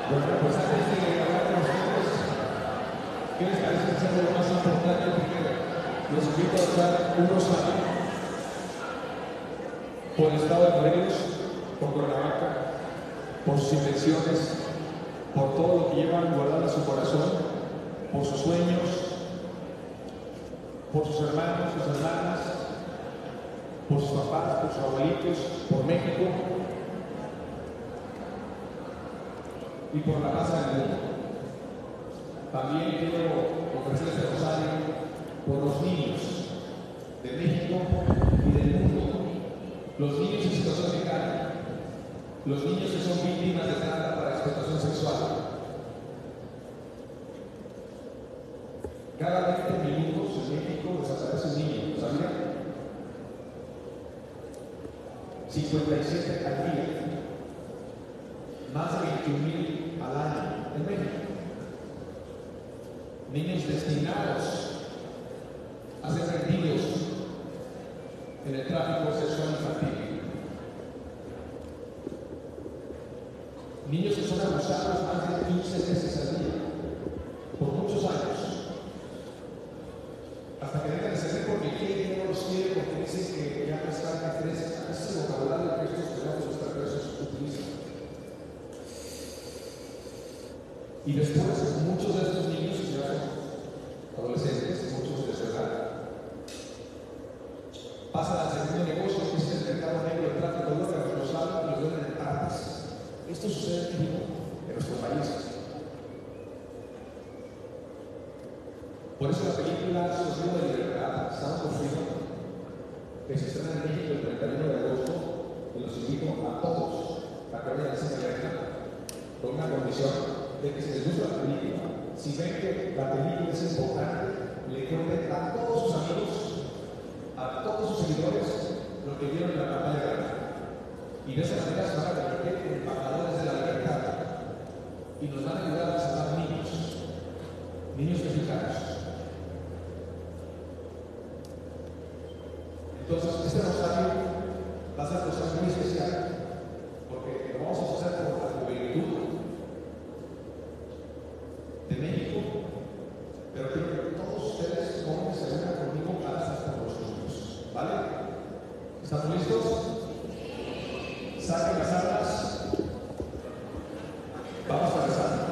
Bueno, pues antes de hablar con ustedes, ¿qué les parece hacer lo más importante primero? Los invito a echar un rosario por el estado de Morelos, por Cuernavaca, por sus intenciones, por todo lo que llevan guardado en su corazón, por sus sueños, por sus hermanos, sus hermanas, por sus papás, por sus abuelitos, por México y por la paz del mundo. También quiero ofrecer este rosario por los niños de México y del mundo, los niños en situación de calle, los niños que son víctimas de trata para explotación sexual. Cada 20 minutos en México desaparece un niño, ¿sabían? 57 al día, más de 21,000 al año en México. Niños destinados a ser vendidos en el tráfico sexual infantil. Niños que son abusados más de 15 veces al día, por muchos años, hasta que dejan de ser porque quieren, no los quieren, porque dicen que ya no están a tres. Ese es el vocabulario que estos pedazos extraterrestres utilizan. Y después, muchos de estos niños ya son adolescentes, muchos de su edad, pasan al segundo negocio, que es el mercado negro del tráfico de drogas, los saben y los venden en partes. Esto sucede en México, en nuestro país. Por eso la película Sueño de Libertad, Estamos Construyendo, que se estrena en México el 31 de agosto, y los invito a todos a que vayan a esa película con una condición de que si les gusta la película, si ven que la película es importante, le cuenten a todos sus amigos, a todos sus seguidores, lo que vieron en la pantalla grande. Y de esa manera se van a convertir en embajadores de la libertad y nos van a ayudar a salvar niños mexicanos. Entonces, este rosario va a ser un rosario muy especial, porque lo vamos a hacer por la juventud de México, pero quiero que todos ustedes jóvenes se unan conmigo para hacer por los niños, ¿vale? ¿Están listos? Saquen las armas. Vamos a rezar.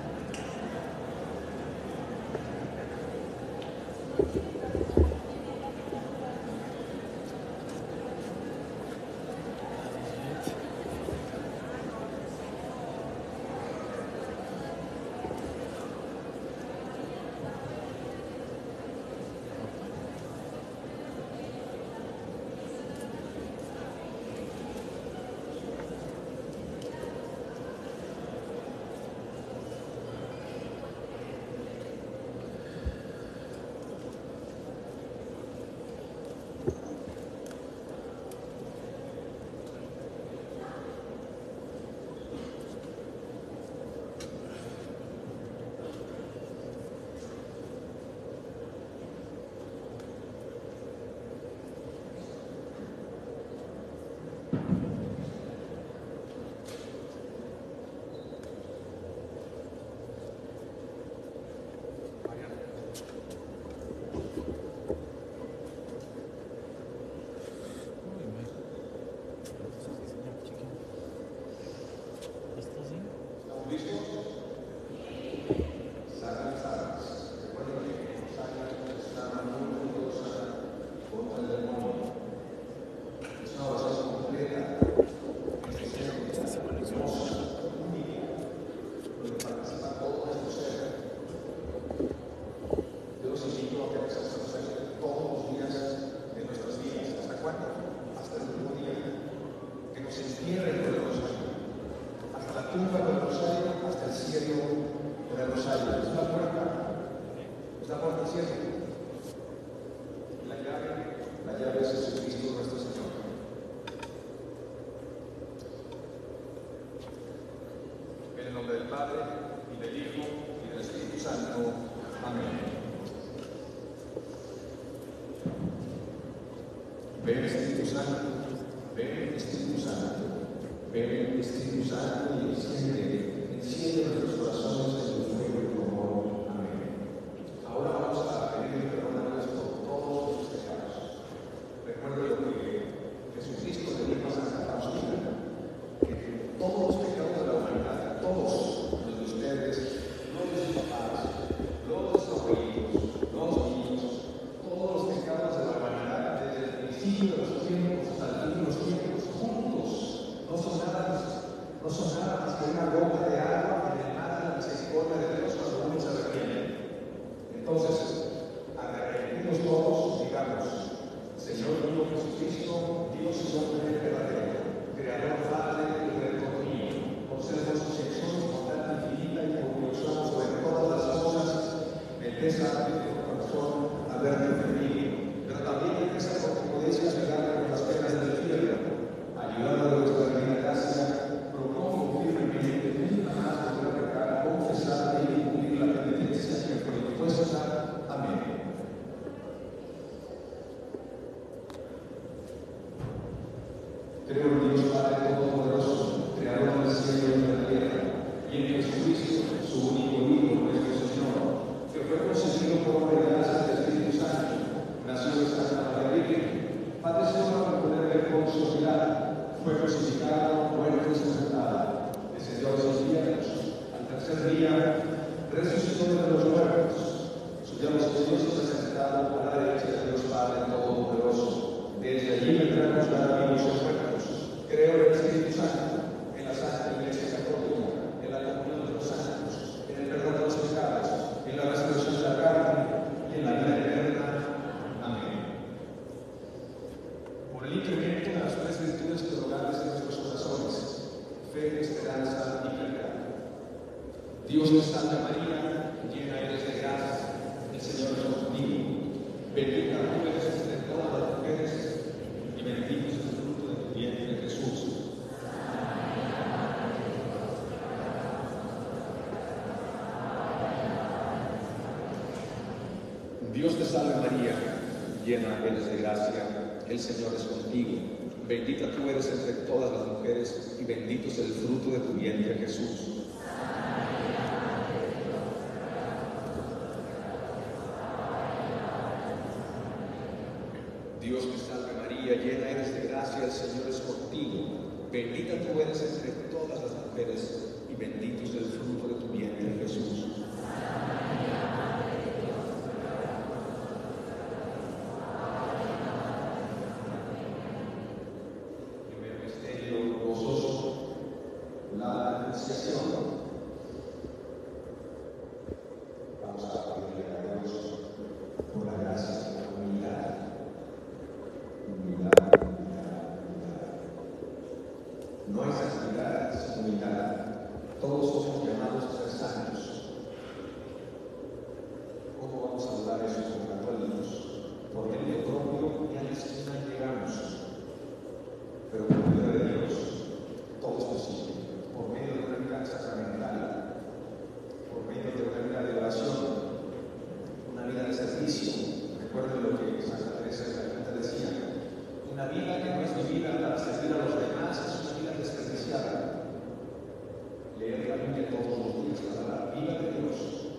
Ven Espíritu Santo, ven Espíritu Santo, ven Espíritu Santo y enciende tristeza de tu corazón al verte feliz, pero también tristeza porque podéis castigar con las penas del infierno. Ayudado de vuestra divina gracia, propongo firmemente nunca más volver a pecar, confesar y cumplir la penitencia que fue impuesta. Amén. Creo en Dios Padre Todopoderoso, Creador del cielo y de la tierra, y en Jesucristo, su único Hijo, nuestro Señor, que fue concebido por obra y gracia del Espíritu Santo, nació de Santa María Virgen, padeció bajo el poder del Poncio Pilato, fue crucificado, muerto y sepultado, descendió a los cielos, al tercer día resucitó de los muertos, subió a los cielos y fue sentado a la derecha de Dios Padre Todopoderoso. Desde allí vendrá a juzgar a vivos y muertos. Creo en el Espíritu Santo, en la Santa Iglesia Católica, en la comunión de los santos, en el perdón de los pecados, en la resurrección de la carne y en la vida eterna. Amén. Por el incremento de las tres virtudes teologales de nuestros corazones, fe, esperanza y caridad. Dios te salve María, llena eres de gracia, el Señor es contigo. Bendita tú eres entre todas las mujeres y bendito es el fruto de tu vientre, Jesús. Dios te salve María, llena eres de gracia, el Señor es contigo. Bendita tú eres entre todas las mujeres y bendito es el fruto de tu vientre, Jesús. Dios te salve María, llena eres de gracia, el Señor es contigo. Bendita tú eres entre todas las mujeres y bendito es el fruto de tu vientre, Jesús. Primer misterio gozoso, la anunciación. Vamos a pedirle a Dios por la gracia de la humildad. No hay santidad sin humildad. Todos somos llamados a ser santos. ¿Cómo vamos a lograr eso como católicos? Por medio propio y a la esquina llegamos. Pero por medio de Dios, todo es posible. Por medio de una vida sacramental, por medio de una vida de oración, una vida de servicio. Recuerden lo que Santa Teresa de Calcuta decía. Una vida que no es vivida para servir a los demás es una vida desperdiciada. Leer la Biblia todos los días para la vida de Dios.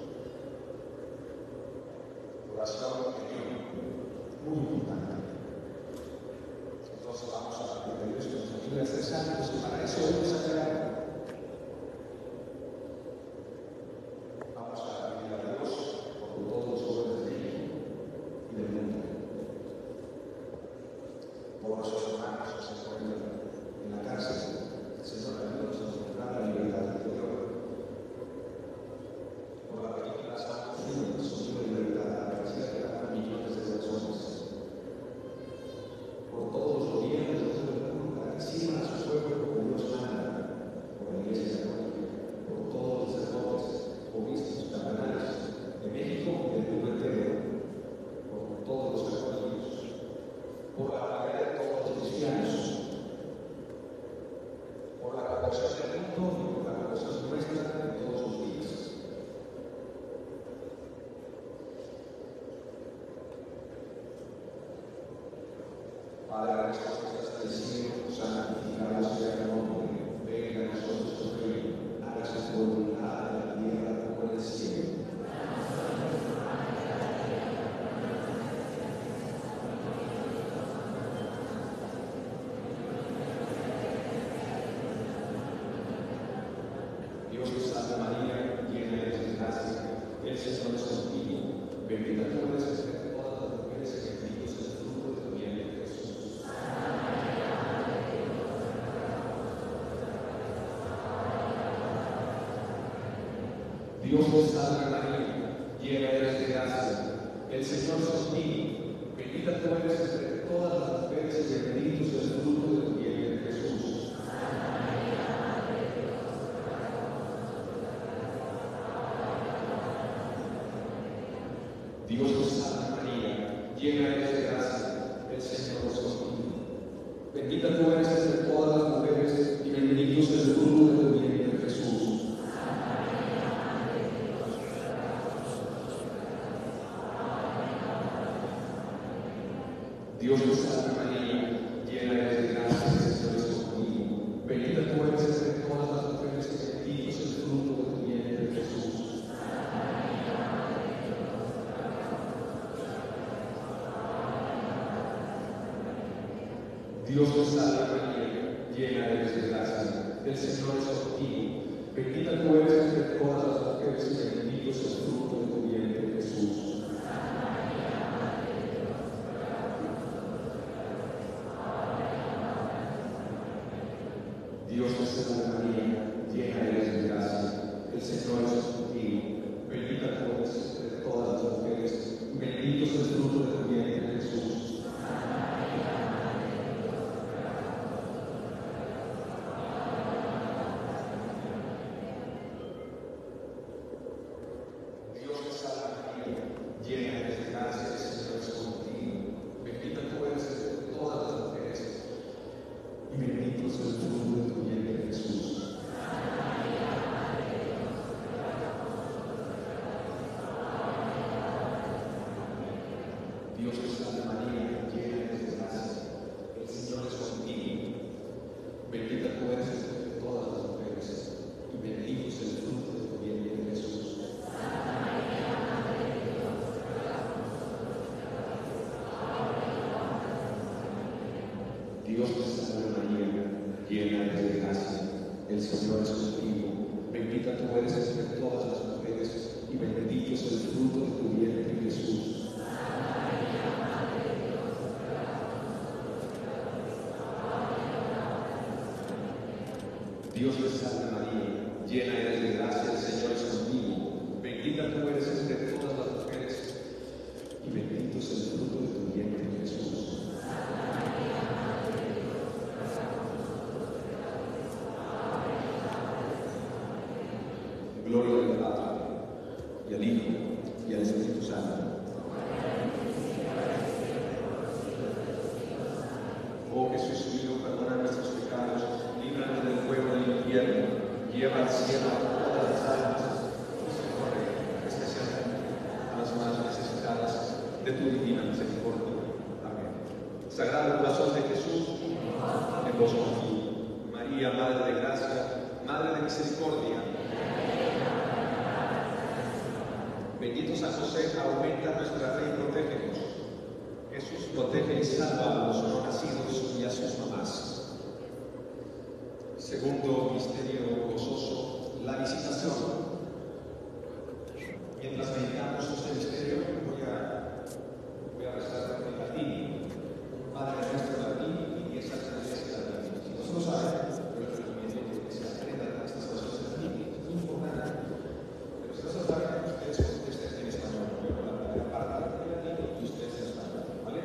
Oración muy importante. Entonces vamos a pedir a Dios que nos ayude a ser santos y para eso hoy nos ha creado. Vamos a pedir a Dios por todos los jóvenes de México y del mundo. Por nuestros hermanos que se encuentran en la cárcel, el Señor ayúdanos a encontrar la libertad interior. Por la película Santo Fuego, el sonido de libertad, parecía que eran millones de personas. Por todos los gobiernos de todo el mundo, para que sirvan a su pueblo como Dios manda. Por la Iglesia Católica, por todos los sacerdotes, obispos, cardenales de México y del mundo entero. Por todos los católicos. Por la mayoría de todos los cristianos, por la conversión del mundo y por la conversión nuestra de todos los días. Padre nuestro que estás en el cielo, santificado sea tu nombre. Venga a nosotros tu reino, hágase tu voluntad en la tierra como en el cielo. Dios te salve María, llena eres de gracia, el Señor es contigo. Bendita tú eres entre todas las mujeres y bendito es el fruto de tu vientre, Jesús. Dios te salve María, llena eres de gracia, el Señor es contigo. Bendita tú eres entre todas las mujeres y bendito es el fruto de tu vientre, Jesús. Dios te salve María, llena eres de gracia, el Señor es contigo. Bendita tú eres entre todas las mujeres y bendito es el fruto de tu vientre Jesús. Dios te salve María, llena eres de gracia, el Señor es contigo. Bendita tú eres entre todas las mujeres y bendito es el fruto de tu vientre Jesús. Dios te salve María, llena eres de gracia, el Señor es contigo. Bendita tú eres entre todas las mujeres y bendito es el fruto de tu vientre Jesús. Dios te salve María, llena eres de gracia, el Señor es contigo. Bendita tú eres entre todas las mujeres y bendito es el fruto de tu vientre Jesús. Dios te salve María, llena eres de gracia, el Señor es contigo. Bendita tú eres entre todas las mujeres y bendito es el fruto de tu vientre Jesús. Dios te salve María, llena eres de gracia, el Señor es contigo. Bendita tú eres entre todas las mujeres y bendito es el fruto de tu vientre Jesús. Dios te salve María, llena eres de gracia, el Señor es contigo. Bendita tú eres entre todas las mujeres y bendito es el fruto de tu vientre Jesús. Dios te salve María, llena eres de gracia, el Señor es contigo. Bendita tú eres entre todas las mujeres y bendito es el fruto de tu vientre Jesús. Gloria al Padre, y al Hijo, y al Espíritu Santo. Oh Jesús mío, perdona nuestros pecados, líbranos del fuego del infierno, lleva al cielo a todas las almas y socorre especialmente a las más necesitadas de tu divina misericordia. Amén. Sagrado corazón de Jesús, en vos confío. María, Madre de gracia, Madre de misericordia. Bendito San José, aumenta nuestra fe y protégenos. Jesús, protege y salva a los no nacidos y a sus mamás. Segundo misterio gozoso, la visitación. Mientras meditamos este misterio, voy a rezar en latín. Padre nuestro latín y esa iglesia latín. Si no se lo saben, yo les recomiendo que se aprendan estas cosas en latín. Es muy importante. Pero si no se lo saben, ustedes contesten en español. Pero la primera parte en latín y ustedes en español. ¿Vale?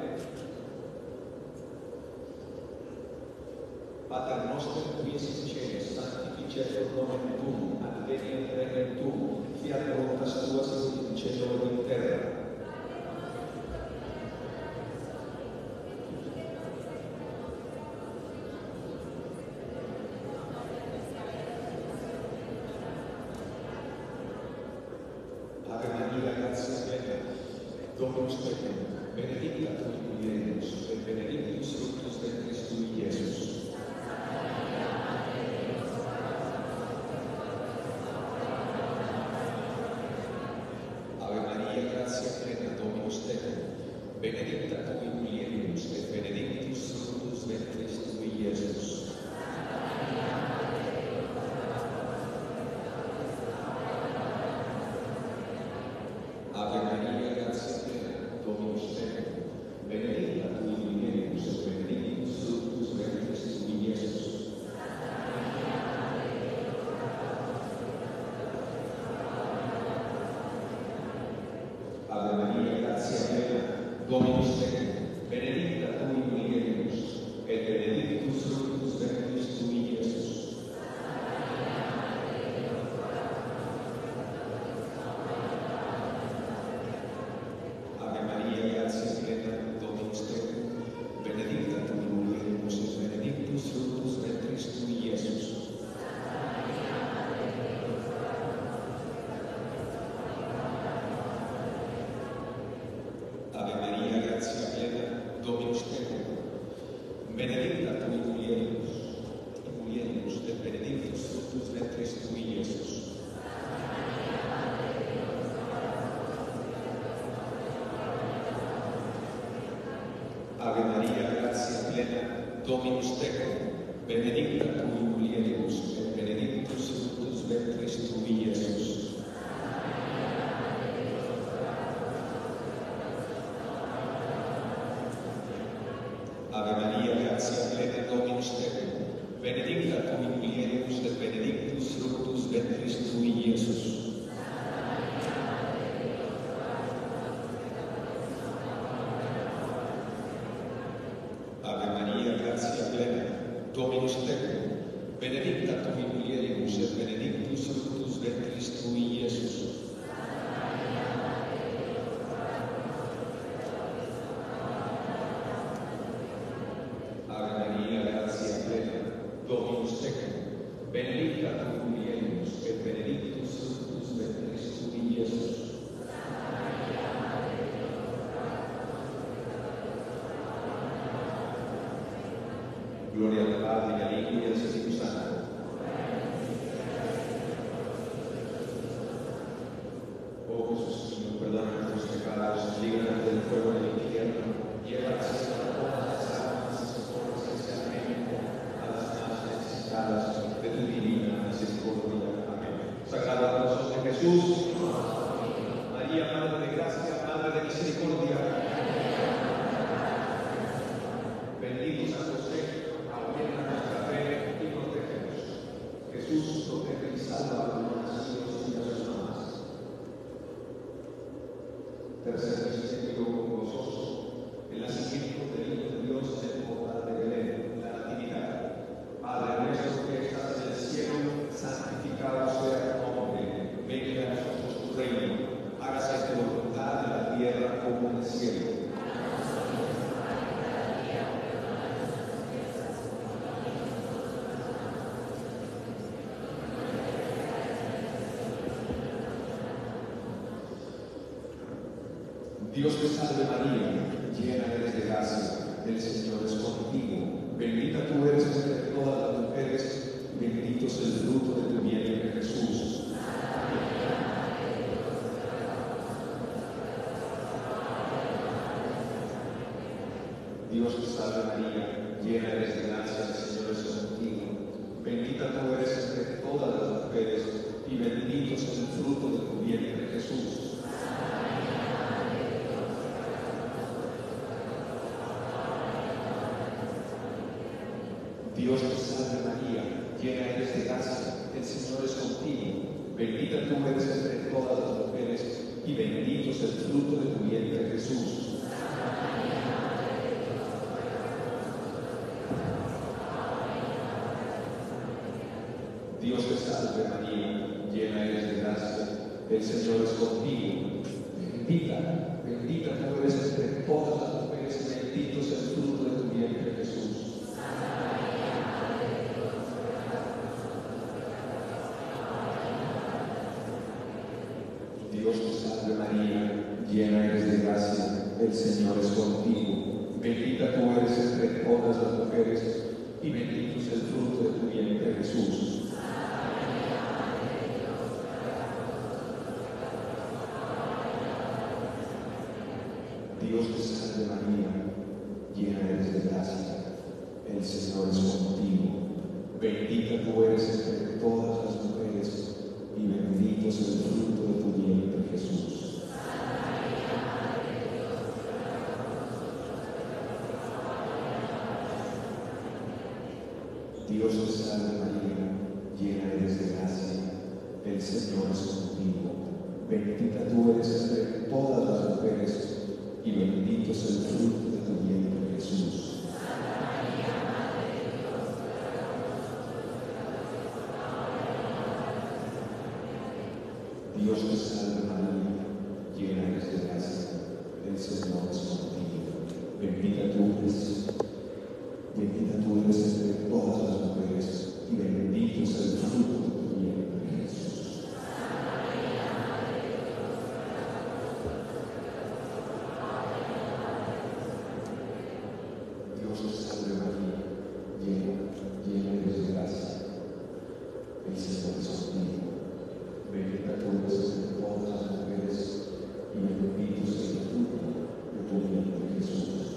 Pater noster, qui es in cielo, sanctificetur nomen tuum, adveniat regnum tuum, fiat voluntas tua sicut in cielo et in terra. Ave Maria, gratia plena, Dominus tecum, benedicta tu in mulieribus, et benedictus fructus ventris tui, Iesus. Ave Maria, gratia plena, Dominus tecum, benedicta tu in mulieribus, et benedictus fructus ventris tui, Iesus. Ave Maria, gratia plena, Dominus tecum, benedicta tu in mulieribus, et benedictus fructus ventris tui, Iesus. Ave Maria, gratia plena, Dominus tecum, benedicta tu in mulieribus, et benedictus fructus ventris tui, Iesus. Ave Maria, gratia plena, Dominus tecum, benedicta tu in mulieribus, et benedictus fructus ventris tui, Iesus. Ave Maria, gratia plena, Dominus tecum, benedicta tu in mulieribus, et benedictus fructus ventris tui, Iesus. Ave Maria, gratia plena, Dominus tecum, benedicta tu in mulieribus, et benedictus fructus ventris tui, Iesus. Ave Maria, gratia plena, Dominus tecum, benedicta tu in mulieribus, et benedictus fructus ventris tui, Iesus. Ave Maria, gratia plena, Dominus tecum, benedicta tu in mulieribus, et benedictus fructus ventris tui, Iesus. Gloria al Padre, y al Hijo, y al Espíritu Santo. Oh Jesús, Señor, perdona nuestros pecados, líbranos del fuego del infierno, lleva al cielo a todas las almas y socorre especialmente a las más necesitadas de tu divina misericordia. Amén. Sagrado corazón de Jesús, María, Madre de Gracia, Madre de Misericordia, bendito San José, aumenta nuestra fe y protégenos. Jesús, protege y salva a los nacidos y a sus mamás. Tercer misterio gozoso, el nacimiento del Hijo de Dios en el portal de Belén, la Natividad. Padre nuestro que estás en el cielo, santificado sea tu nombre. Venga a nosotros tu reino. Hágase tu voluntad en la tierra como en el cielo. Dios te salve María, llena eres de gracia, el Señor es contigo. Bendita tú eres entre todas las mujeres, y bendito es el fruto de tu vientre Jesús. Dios te salve María, llena eres de gracia, el Señor es contigo. Bendita tú eres entre todas las mujeres, y bendito es el fruto de tu vientre Jesús. Dios te salve María, llena eres de gracia, el Señor es contigo. Bendita tú eres entre todas las mujeres, y bendito es el fruto de tu vientre Jesús. Dios te salve María, llena eres de gracia, el Señor es contigo. Bendita tú eres entre todas las mujeres, y bendito es el fruto de tu vientre Jesús. Dios te salve María, llena eres de gracia, el Señor es contigo. Bendita tú eres entre todas las mujeres, y bendito es el fruto de tu vientre Jesús. Dios te salve María, llena eres de gracia, el Señor es contigo. Bendita tú eres entre todas las mujeres, y bendito es el fruto de tu vientre Jesús. Dios te salve María, llena eres de gracia, el Señor es contigo. Bendita tú eres entre todas las mujeres, y bendito es el fruto de tu vientre Jesús. Dios te salve María, llena eres de gracia, el Señor es contigo. Bendita tú eres entre todas las mujeres, y bendito es el fruto de tu vientre Jesús. tú eres entre todas las mujeres, y bendito es el fruto de tu vientre, Jesús.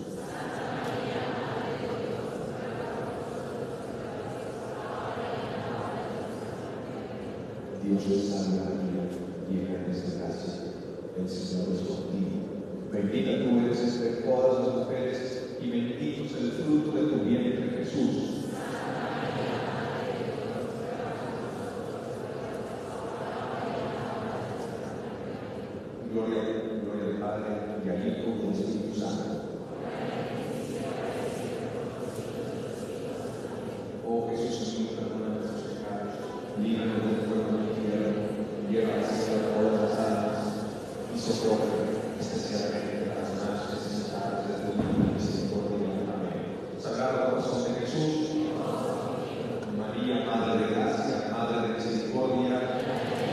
Dios te salve María, llena eres de gracia, el Señor es contigo. Bendita tú eres entre todas las mujeres, y bendito es el fruto de tu vientre, Jesús. Gloria al Padre, y al Hijo, y al Espíritu Santo. Oh Jesús mío, perdona nuestros pecados, líbranos del fuego del infierno, lleva al cielo a todas las almas, y socorre especialmente a las más necesitadas de tu divina misericordia. Amén. Sagrado Corazón de Jesús, María, Madre de Gracia, Madre de Misericordia,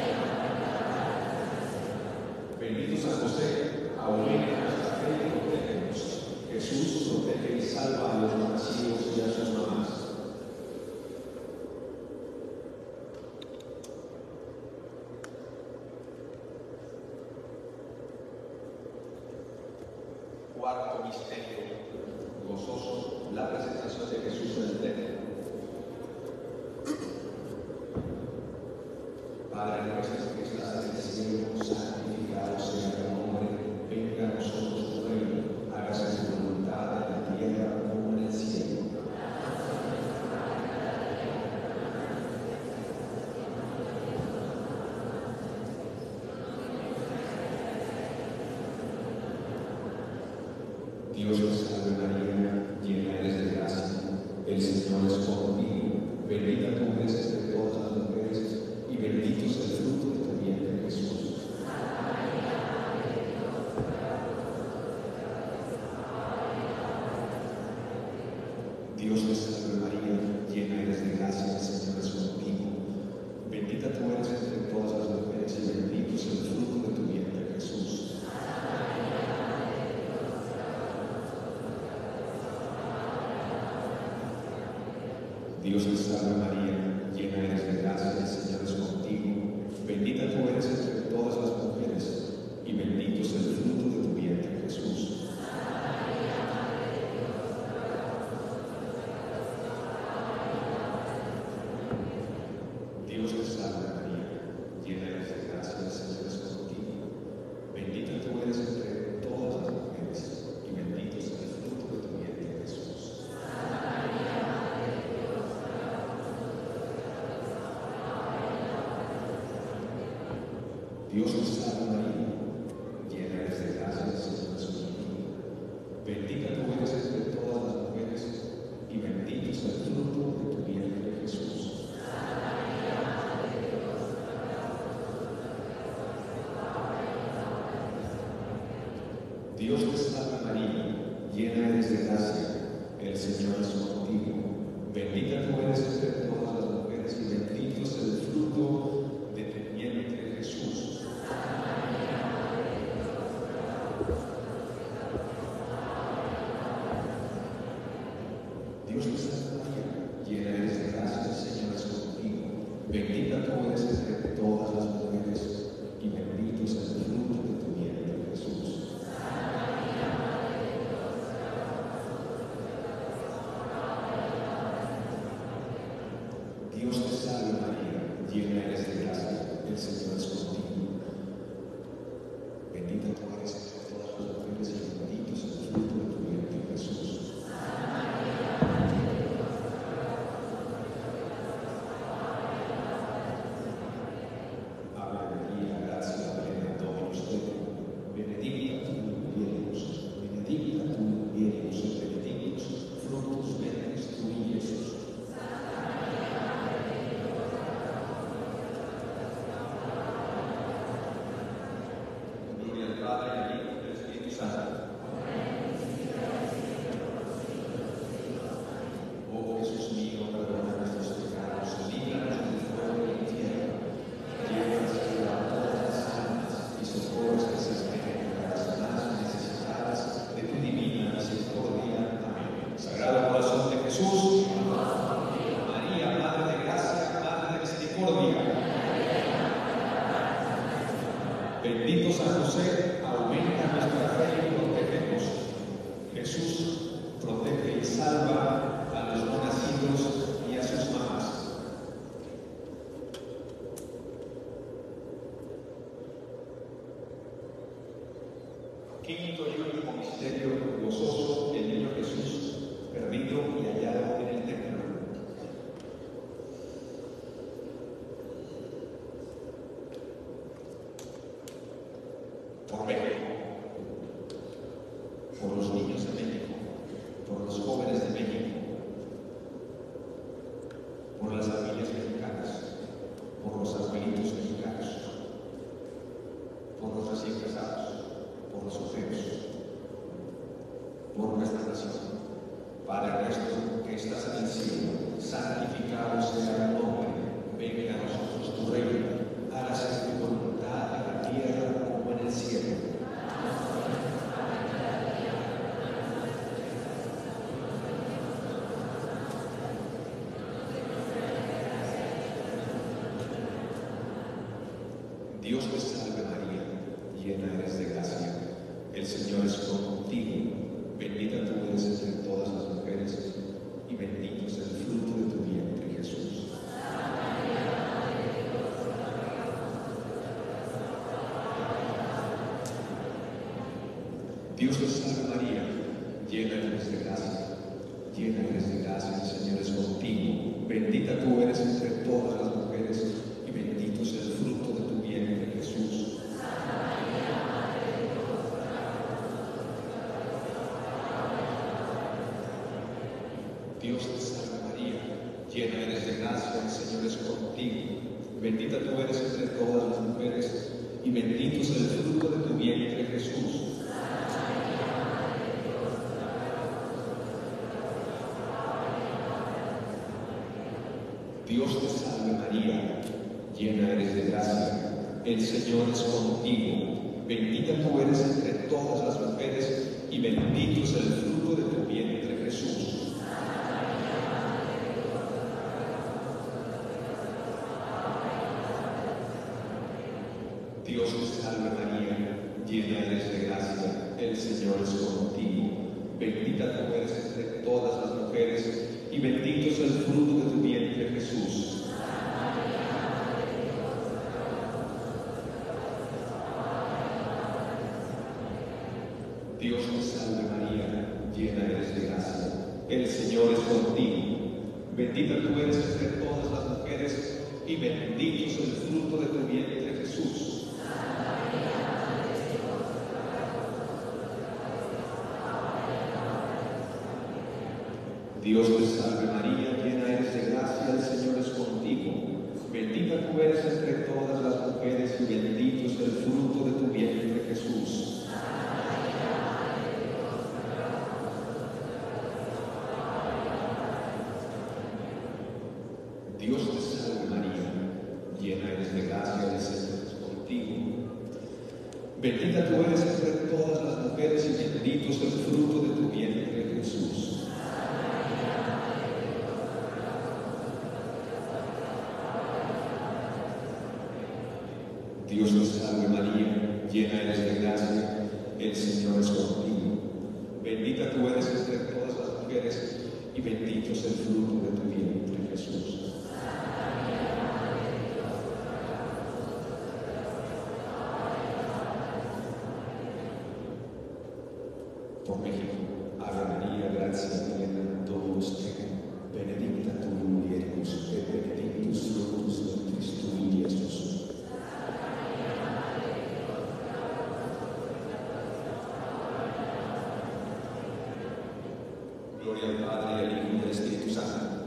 bendito San José, aumenta nuestra fe y protégenos. Jesús protege y salva a los nacidos y a sus mamás. Cuarto misterio gozoso, la presentación de Jesús en el templo. Padre nuestro que estás en el cielo, santificado sea tu nombre, venga a nosotros tu reino, hágase tu voluntad en la tierra como en el cielo. Dios te salve María, llena eres de gracia, el Señor es contigo, bendita tú eres entre todas las mujeres, y bendito es el fruto de tu vientre, Jesús. Dios te salve María, llena eres de gracia, el Señor es contigo, bendita tú eres entre todas las mujeres, y bendito es el fruto de tu vientre, Jesús. Dios te salve María, llena eres de gracia, el Señor es contigo, bendita tú eres entre todas las mujeres, y bendito es el fruto de tu vientre, Jesús. Dios te salve María, llena eres de gracia, el Señor es contigo, bendita tú eres entre todas las mujeres, y bendito es el fruto de tu vientre, Jesús. Dios te salve María, llena eres de gracia, el Señor es contigo, bendita tú eres entre todas las mujeres, y bendito es el fruto de tu vientre, Jesús. Dios te salve María, llena eres de gracia, el Señor es contigo, bendita tú eres entre todas las mujeres, y bendito es el fruto de tu vientre, Jesús. Dios te salve María, llena eres de gracia, el Señor es contigo, bendita tú eres entre todas las mujeres, y bendito es el fruto de tu vientre, Jesús. Dios te salve María, Bendito San José, aumenta nuestra fe y protégenos. Jesús, protege y salva a los no nacidos y a sus mamás. Quinto y último misterio gozoso, el niño Jesús, perdido y hallado en el templo. Por México, por los niños de México, por los jóvenes de México, por las familias mexicanas, por los abuelitos mexicanos, por los recién casados, por los solteros, por nuestra nación. Padre nuestro que estás en el cielo, santificado sea tu nombre, venga a nosotros tu reino, hágase tu voluntad en la tierra como en el cielo. Dios te salve María, llena eres de gracia, el Señor es contigo, bendita tú eres entre todas las mujeres, y bendito es el fruto de tu vientre, Jesús. Dios te salve María, llena eres de gracia, el Señor es contigo, bendita tú eres entre todas las mujeres, y bendito es el fruto de tu vientre, Jesús. Dios te salve María, llena eres de gracia, el Señor es contigo, bendita tú eres entre todas las mujeres, y bendito es el fruto de tu vientre, Jesús. Dios te salve María, llena eres de gracia, el Señor es contigo, bendita tú eres entre todas las mujeres, y bendito es el fruto de tu vientre, Jesús. Dios te salve María, llena eres de gracia, el Señor es contigo, bendita tú eres entre todas las mujeres, y bendito es el fruto de tu vientre, Jesús. Dios te salve María, llena eres de gracia, el Señor es contigo, bendita tú eres entre todas las mujeres, y bendito es el fruto de tu vientre, Jesús. Dios te salve María, llena eres de gracia, el Señor es contigo, bendita tú eres entre todas las mujeres, y bendito es el fruto de tu vientre, Jesús. Dios te salve María, llena eres de gracia, el Señor es contigo, bendita tú eres entre todas las mujeres, y bendito es el fruto de tu vientre, Jesús. Dios te salve María, llena eres de gracia, el Señor es contigo, bendita tú eres entre todas las mujeres, y bendito es el fruto de tu vientre, Jesús. Por México, Ave María, gracia plena, Dominus tecum, benedicta tu in mulieribus, et benedictus fructus ventris tui, Jesús. Gloria al Padre, al Hijo y al Espíritu Santo.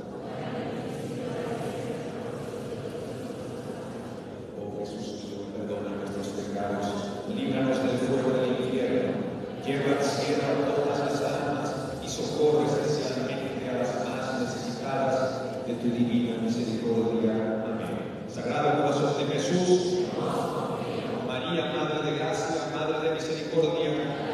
Oh Jesús, perdona nuestros pecados, líbranos del fuego del infierno, lleva al cielo a todas las almas y socorre especialmente a las más necesitadas de tu divina misericordia. Amén. Sagrado Corazón de Jesús, María, Madre de Gracia, Madre de Misericordia,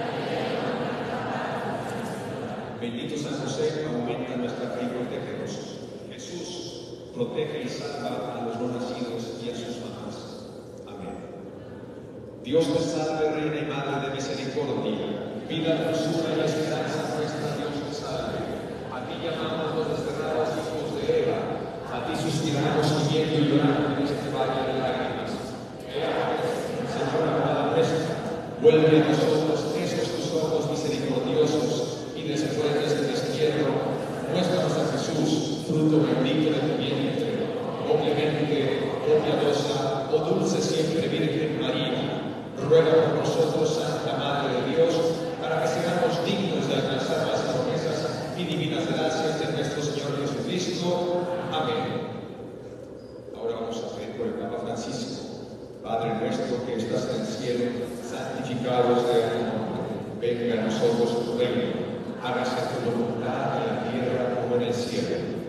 bendito San José, aumenta nuestra fe y protégenos. Jesús, protege y salva a los no nacidos y a sus mamás. Amén. Dios te salve, Reina y Madre de misericordia, vida, dulzura y esperanza nuestra, Dios te salve. A ti llamamos los desterrados hijos de Eva, a ti suspiramos gimiendo y llorando en este valle de lágrimas. Señora amada nuestra, vuelve a nosotros esos tus ojos misericordiosos y después de este destierro, muéstranos a Jesús, fruto bendito de tu vientre. Oh clemente, oh piadosa, oh dulce siempre Virgen María, ruega por nosotros, Santa Madre de Dios, para que seamos dignos de alcanzar las promesas y divinas gracias de nuestro Señor Jesucristo. Amén. Ahora vamos a pedir por el Papa Francisco. Padre nuestro que estás en el cielo, santificado sea tu nombre. Venga a nosotros tu reino. Hágase tu voluntad en la tierra como en el cielo.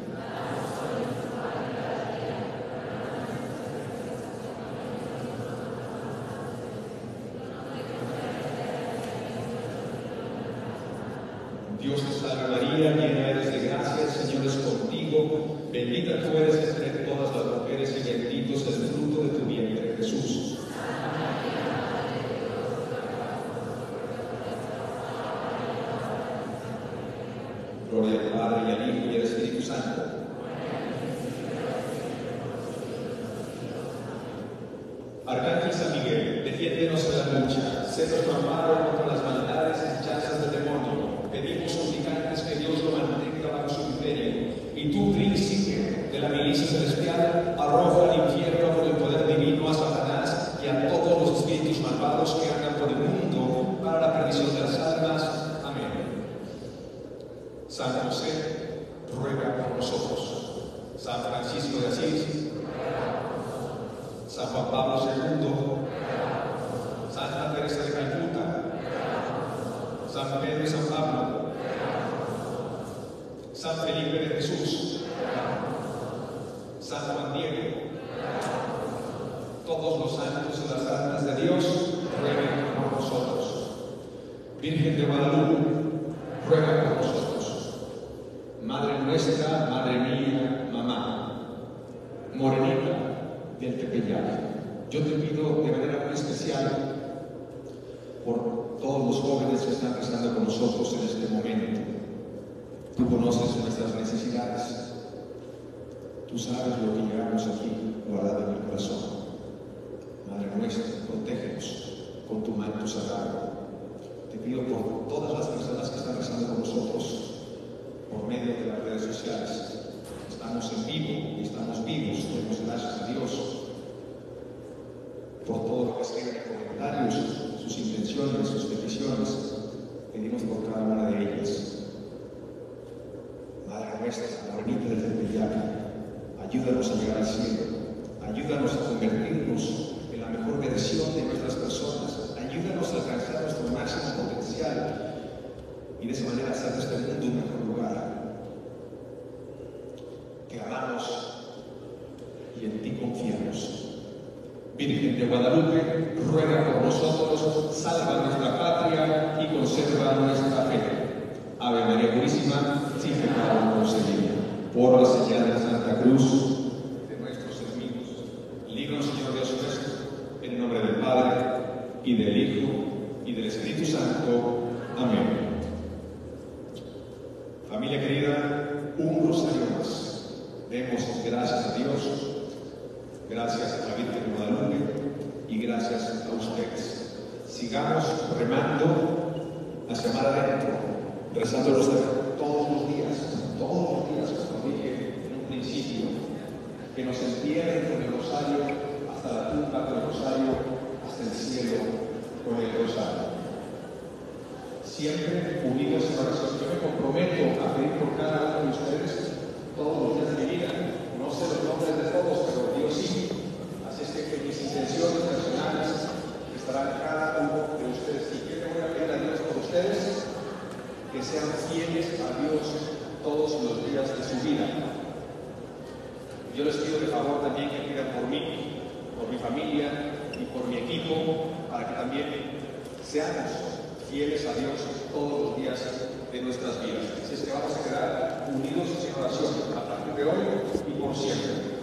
Dios te salve María, llena eres de gracia, el Señor es contigo, bendita tú eres entre todas las mujeres y bendito es el fruto de tu vientre, Jesús. Gloria al Padre y al Hijo y al Espíritu Santo. Arcángel San Miguel, defiéndenos en la lucha, sé nuestro amparo contra las maldades y hechazas del demonio. Pedimos suplicantes que Dios lo mantenga bajo su imperio, y tú, príncipe de la milicia celestial, arroja al infierno por el poder divino a Satanás y a todos los espíritus malvados que andan por el mundo para la perdición de las almas. Amén. San José, ruega por nosotros. San Francisco de Asís, San Juan Pablo II, Santa Teresa de Calcuta, San Pedro y San Pablo, San Felipe de Jesús, San Juan Diego, todos los santos y las santas de Dios, rueguen por nosotros. Virgen de Guadalupe, ruega por nosotros. Madre nuestra, Madre mía, Mamá, Morenita del Tepeyac, yo te pido de manera muy especial por todos los jóvenes que están rezando con nosotros en este momento. Tú conoces nuestras necesidades. Tú sabes lo que llevamos aquí guardado en el corazón. Madre nuestra, protégenos con tu manto sagrado. Te pido por todas las personas que están rezando con nosotros por medio de las redes sociales. Estamos en vivo y estamos vivos. Demos gracias a Dios por todo lo que escriben en comentarios, sus intenciones, sus peticiones. Pedimos por cada una de ellas. Madre nuestra, Morenita del Tepeyac, ayúdanos a llegar al cielo. Ayúdanos a convertirnos en la mejor versión de nuestras personas. Ayúdanos a alcanzar nuestro máximo potencial y de esa manera hacer de este mundo un mejor lugar. Te amamos y en ti confiamos. Virgen de Guadalupe, ruega por nosotros, salva nuestra patria y conserva nuestra fe. Ave María Purísima, sin pecado concebida. Por la señal de la Santa Cruz de nuestros enemigos, líbranos, Señor Dios nuestro, en el nombre del Padre, y del Hijo, y del Espíritu Santo. Amén. Familia querida, un rosario más. Demos gracias a Dios. Gracias a la Virgen de Guadalupe y gracias a ustedes. Sigamos remando hacia mar adentro, rezando todos los días, como dije en un principio, que nos entierren con el rosario hasta la tumba del rosario, hasta el cielo con el rosario. Siempre unidos en oración. Yo me comprometo a pedir por cada uno de ustedes todos los días de mi vida. No sé los nombres de todos, pero Dios sí. Así es que mis intenciones personales estarán cada uno de ustedes. Y yo le voy a pedir a Dios por ustedes que sean fieles a Dios todos los días de su vida. Yo les pido de favor también que pidan por mí, por mi familia y por mi equipo, para que también seamos fieles a Dios todos los días de nuestras vidas. Así es que vamos a quedar unidos en oración a partir de hoy y por siempre.